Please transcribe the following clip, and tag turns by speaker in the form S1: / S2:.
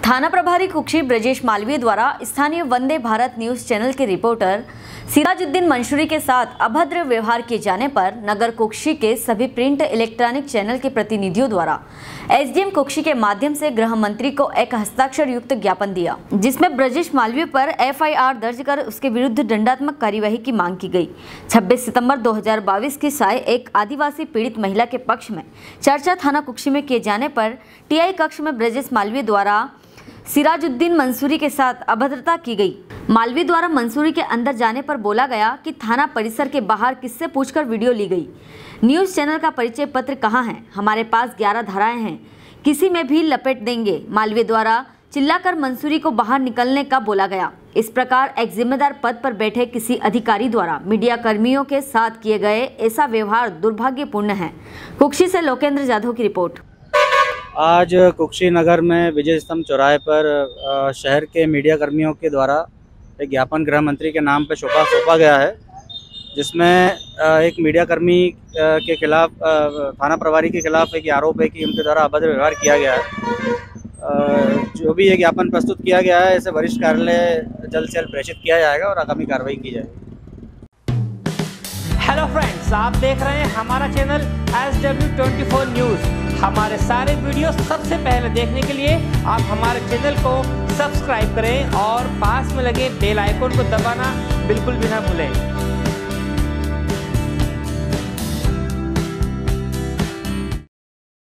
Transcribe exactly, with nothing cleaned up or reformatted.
S1: थाना प्रभारी कुक्षी ब्रजेश मालवीय द्वारा स्थानीय वंदे भारत न्यूज चैनल के रिपोर्टर सिराजुद्दीन मंसूरी के साथ अभद्र व्यवहार किए जाने पर नगर कुक्षी के सभी प्रिंट इलेक्ट्रॉनिक चैनल के प्रतिनिधियों द्वारा एसडीएम कुक्षी के माध्यम से गृह मंत्री को एक हस्ताक्षर युक्त ज्ञापन दिया, जिसमें ब्रजेश मालवीय पर एफआईआर दर्ज कर उसके विरुद्ध दंडात्मक कार्यवाही की मांग की गई। छब्बीस सितंबर दो हज़ार बाईस की साय एक आदिवासी पीड़ित महिला के पक्ष में चर्चा थाना कुक्षी में किए जाने पर टीआई कक्ष में ब्रजेश मालवीय द्वारा सिराजुद्दीन मंसूरी के साथ अभद्रता की गई। मालवीय द्वारा मंसूरी के अंदर जाने पर बोला गया कि थाना परिसर के बाहर किससे पूछकर वीडियो ली गई। न्यूज चैनल का परिचय पत्र कहाँ है? हमारे पास ग्यारह धाराएं हैं, किसी में भी लपेट देंगे। मालवीय द्वारा चिल्लाकर मंसूरी को बाहर निकलने का बोला गया। इस प्रकार एक जिम्मेदार पद पर बैठे किसी अधिकारी द्वारा मीडिया कर्मियों के साथ किए गए ऐसा व्यवहार दुर्भाग्यपूर्ण है। कुक्षी से लोकेंद्र जाधव की रिपोर्ट।
S2: आज कुक्षी नगर में विजय स्तंभ चौराहे पर शहर के मीडिया कर्मियों के द्वारा एक ज्ञापन गृह मंत्री के नाम पर सौंपा सौंपा गया है, जिसमें एक मीडिया कर्मी के खिलाफ थाना प्रभारी के खिलाफ एक आरोप है कि उनके द्वारा अभद्र व्यवहार किया गया है। जो भी ये ज्ञापन प्रस्तुत किया गया है, इसे वरिष्ठ कार्यालय जल्द से जल्द प्रेषित किया जाएगा और आगामी कार्रवाई की जाएगी।
S3: हेलो फ्रेंड्स, आप देख रहे हैं हमारा channel S W twenty four news. हमारे सारे वीडियो सबसे पहले देखने के लिए आप हमारे चैनल को सब्सक्राइब करें और पास में लगे बेल आइकन को दबाना बिल्कुल भी ना भूलें।